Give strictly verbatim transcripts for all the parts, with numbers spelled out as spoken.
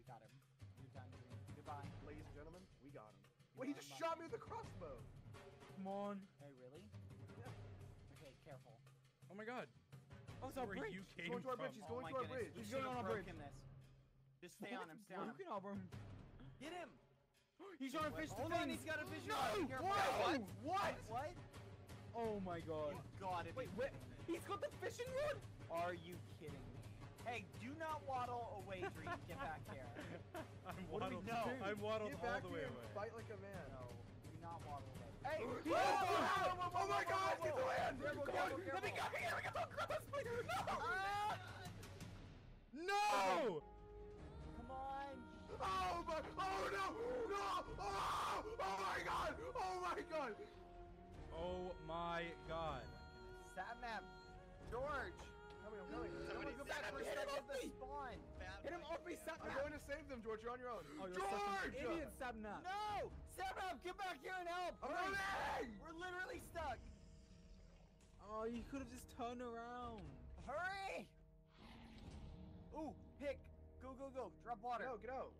got him. You're done. Goodbye. Ladies and gentlemen, we got him. Wait, he just shot me with a crossbow. Come on. Hey, really? Yeah. Okay, careful. Oh my god. Oh, it's our bridge. you He's came going to our from. bridge. He's going oh to our goodness. bridge. We He's should going have on our broken this. Just stay on him. Stay on him. Broken Get him. He's trying to fish the Hold thing. on, he's got a vision. No! What? What? What? What? Oh my god. You gotta Wait, be wait. kidding me. He's got the fishing rod? Are you kidding me? Hey, do not waddle away, Dream. Get back here. I'm What do we waddled. do? I'm waddled Get all back the here way and away. fight like a man. No, do not waddle away. Hey! Oh, oh, oh my god! Get the land! Careful, Go careful, on. careful. Let me go here! Let me go! Grab us, please! No! Ah! No! Come on! Oh my! Oh no! No! Oh! Oh my god! Oh my god! Oh my god. Satnap! George! Coming, I'm coming. Someone go back for a Hit him second off to me! spawn! Hit him off me, Sapnap! I'm going to save them, George. You're on your own. Oh, you're George! such an idiot, Sapnap. No! Satnap, get back here and help! I'm Hurry. running! We're literally stuck! Oh, you could have just turned around. Hurry! Ooh, pick! Go, go, go! Drop water! Get out, get out.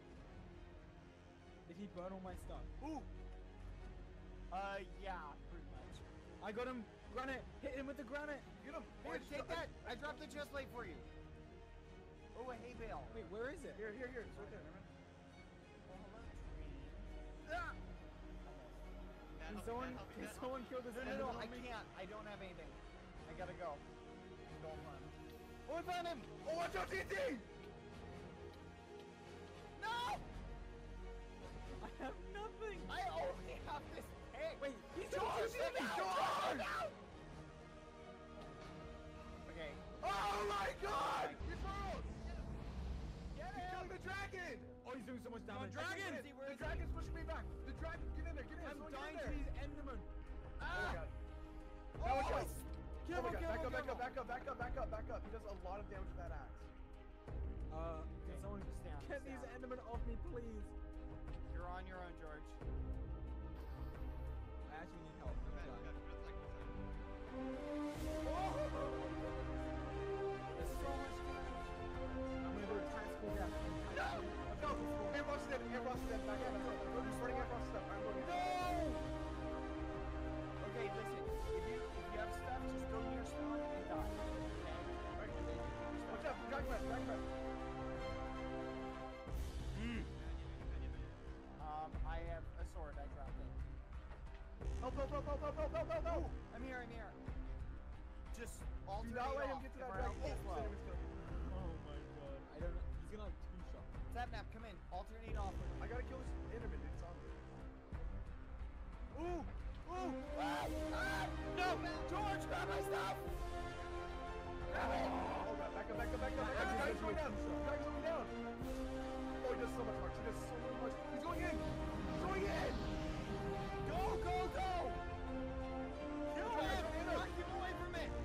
Did he burn all my stuff? Ooh! Uh, yeah, pretty much. I got him. Granite. Hit him with the granite. Get him. Here, George, take that! I dropped the chest plate for you! Oh, a hay bale! Wait, where is it? Here, here, here. It's right there. Oh, hello, Dream. Ah! Can someone, can someone kill this No, no, no, enderman I on me? can't. I don't have anything. I gotta go. Don't run. Oh, I found him! Oh, watch out, T T! No! I have nothing. I only have this pick! Wait, he's George, shooting me. George! Okay. Oh my god! Get Get He's killing the dragon! Oh, he's doing so much damage. Dragon! Where is he? Where The is he? dragon's pushing me back! The dragon, get in there, get in there! I'm Someone dying get to in these there! endermen. Oh my Ah! god. Oh, Now watch out! it's- Oh Careful, my god, careful, back up, back careful. up, back up, back up, back up, back up. He does a lot of damage with that axe. Uh, can someone Just down, get just these down. endermen off me, please? You're on your own, George. I actually need help. I'm dying. There's so much damage. I'm gonna go to tactical death. No! No! Airboss is dead, Airboss is dead, back up, back up. We're just running Airboss stuff. I'm looking. No! Okay, listen. If you if you have stuff, just go near spawn and die. Okay? Alright, watch out, dragon breath, dragon breath. Um, I have a sword. I dropped it. Help, help, help, help, help, help, help, help, help! I'm here. I'm here. Just alternate Do not let him off get to if that our dragon. health is Oh, low. enemy's killed. Oh my god. I don't know. He's gonna have two shots. Sapnap, come in. Alternate off. I gotta kill this enderman, dude. It's on me. Ooh! Ooh! Ah! Ah! No! George, grab my stuff! Grab it! Oh god, back up, back up, back up, back up. The dragon's going down. The dragon's going down. Oh, he does so much damage. He does so much. He's going in. He's going in. Go, go, go! Kill Dragon's him! going in. Knock him away from it!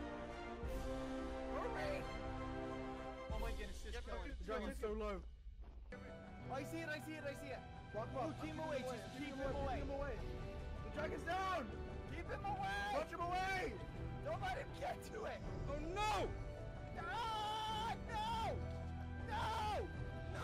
Hurry! Oh my goodness, just kill him. The dragon's so low. Oh, I see it, I see it, I see it. Block him up. Oh, keep him I'm away, keeping just I'm keep keeping him away. Keep him away. The dragon's down. Keep him away! Punch him away. Don't let him get to it! Oh no! Ah, no! No! No!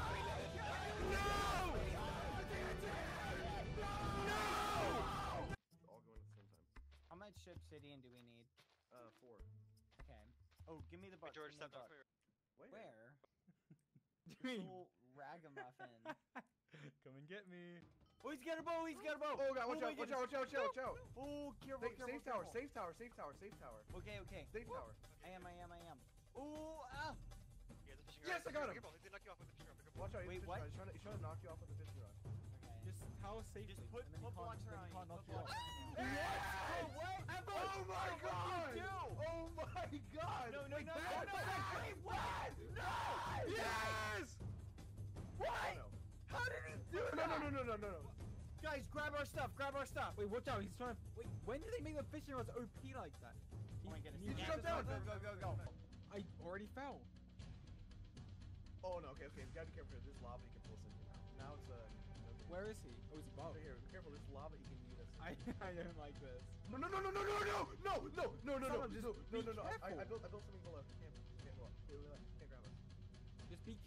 No! No! All going at the same time. How much ship city do we need? Uh, four. Okay. Oh, give me the book. George, give me step the down book. Wait. Where? Dream. Little ragamuffin. Come and get me. Oh, he's got a bow! He's got a bow! Oh god, watch my out, watch goodness. out, watch out, watch out, watch out. Oh, careful, Safe, careful, safe tower, careful. safe tower, safe tower, safe tower. Okay, okay. Safe tower. I am, I am, I am. Oh, ah! Yeah, the fishing Yes, rod. I got him. Be careful, he's gonna knock you off with the fishing rod. Be careful. Watch out, he's Wait, fishing what? rod. He's trying, to, he's trying to knock you off with the fishing rod. Okay. Just tower safely. Just put, and then put he blocks can't, then around he you. can't knock Put you off. blocks around you. Yes! Oh, what? Ever? Oh my What god! did you do? Oh my god! No, no, Like no, that? no, no, wait, what? No! Yes! What? Oh, no. How did he do No, that? no, no, no, no, no, no. Guys, grab our stuff, grab our stuff. Wait, watch out. He's trying to. Wait, when did they make the fishing rods O P like that? Oh my goodness. He- You he- jump down. Go, go, go, go. I already fell. Oh no, okay, okay, you gotta be careful here. There's lava you can pull us into now. Now it's uh. Okay. Where is he? Oh, he's above. Over here, be careful, there's lava you can use us. I, I don't like this. No, no, no, no, no, no, no, no, no, no, no, no, Someone just no, be no, no, no. I, careful. I built, I built something below. Can't, can't go up. Can't grab us. Just be Watch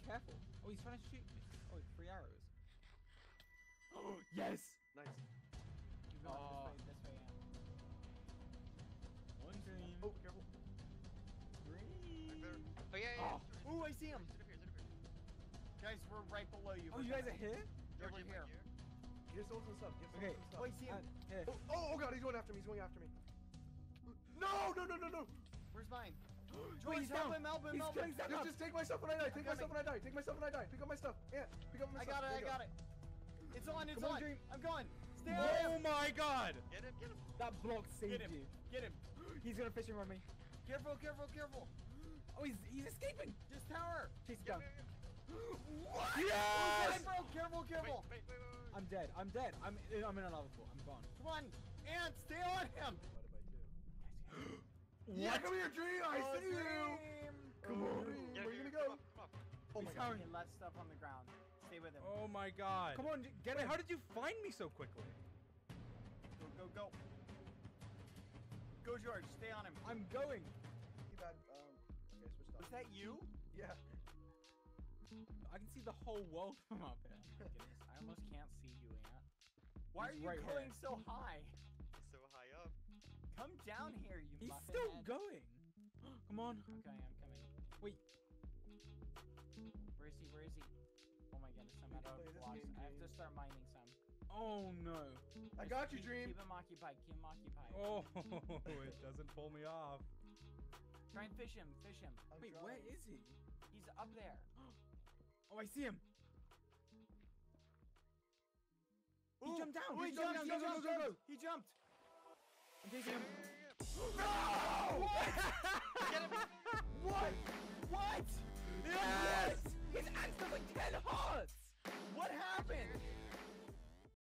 careful. Oh, he's trying to shoot me. Oh, three arrows. Oh, yes! Nice. Keep going Oh. this way, this way, yeah. One dream. Oh, careful. Dream. There. Oh, yeah, yeah. Oh, yeah. ooh, I see him. Sit up here, sit up here. Guys, we're right below you. Oh, We're you guys coming. are here? Yeah, we're George, here. right Get someone some stuff. Get someone Okay. some stuff. Oh, I see him. Uh, here. Oh, oh, oh god, he's going after me. He's going after me. No, no, no, no, no. Where's mine? Wait, George, he's help down. him, help him, He's help killing him. Zach Just, up. just take my stuff when I die. Take my I'm stuff when I die. Take my stuff when I die. Pick up my stuff. Yeah, pick up my I stuff. got it, There I you got go. it. It's on, it's Come on, on. Dream. I'm going. Stay on Oh him. my god! Get him, get him. That block saved Get him. you. Get him. He's gonna fishing rod me. Careful, careful, careful. Oh, he's he's escaping. Just tower. Chase him Get down. him, get him. What? Yes! Oh, bro, careful, careful. Wait, wait, wait, wait, wait. I'm dead. I'm dead. I'm I'm in another pool. I'm gone. Come on, Ant, stay on him. Divided by two. What? Yeah, come here, Dream. I Oh, see you. Dream. Come on, Dream. Get Where him, you get gonna him. go? Come on, come on. Oh my He's god. carrying. He left stuff on the ground. Stay with him. Oh my god. Come on, get Wait, him. how did you find me so quickly? Go, go, go. Go, George. Stay on him. I'm going. Too bad. Um. Okay, switch Was stuff. that you? Yeah. I can see the whole world from up here. Oh my goodness, I almost can't see you, Ant. Why He's are you right going here. so high? He's so high up. Come down here, you He's muffin still head. going. Come on. Okay, I'm coming. Wait. Where is he? Where is he? Oh my goodness, I'm out Play of this blocks. game, I have to Dream. start mining some. Oh no. I Just got you, keep, Dream. Keep him occupied. Keep him occupied. Oh, it doesn't pull me off. Try and fish him. Fish him. I'm Wait, trying. where is he? He's up there. Oh, I see him. He Ooh, jumped down. ooh, He he jumped jumped. down. He Go, go, jumped. go, go, go. He jumped. I'm chasing him. No! What? What? What?